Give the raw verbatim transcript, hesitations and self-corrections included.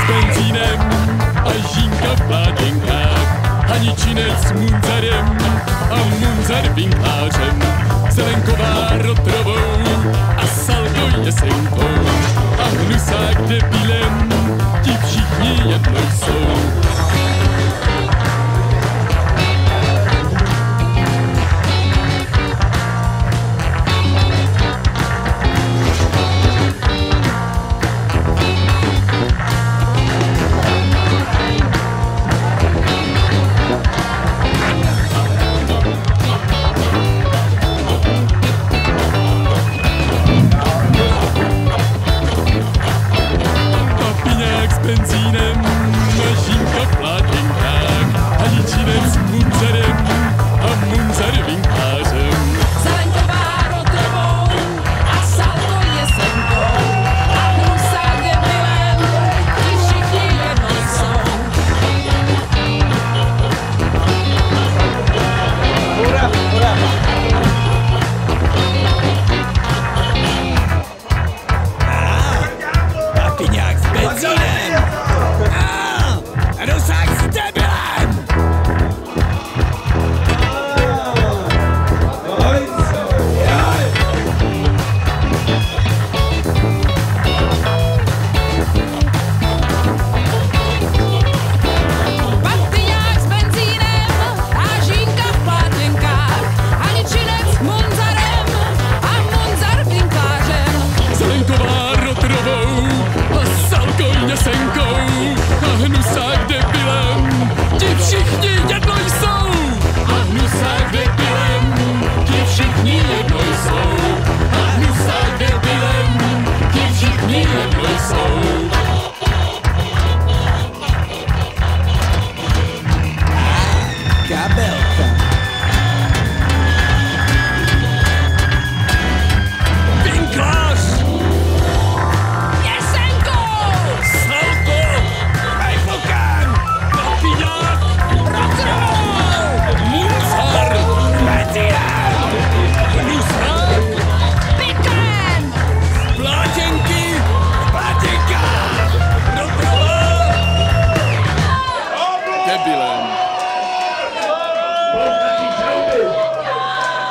s benzínem a Žínka v plátěnkách, Haničinec s Munzarem a Munzar vinklářem, Zelenková Rotrovou a Salko Jesenkou a Hnusák debilem, ti všichni jednou jsou. Papiňák s benzínem, Žínka v plátěnkách, Haničinec s Munzarem a Munzar vinklářem. Zelenková Rotrovou a Salko Jesenkou a Hnusák debilem, ti všichni jednou jsou. Hurá, hurá. Papiňák s benzínem a Hnusák s debilem. Papiňák s benzínem a Žínka v plátěnkách, Haničinec s Munzarem a Munzar vinklářem. Zelenková Rotrovou a Salko Jesenkou a Hnusák debilem, ti všichni jednou jsou. A Hnusák debilem, ti všichni jednou jsou. A Hnusák debilem, ti všichni jednou jsou. Kabelka. Vinklář. Jesenkou! Salko. Rajfokem. Papiňák. Rotrovou! Munzar, Benzínem. Hnusák, Pikem! Plátěnky. Plátěnka. Rotrová. debilem.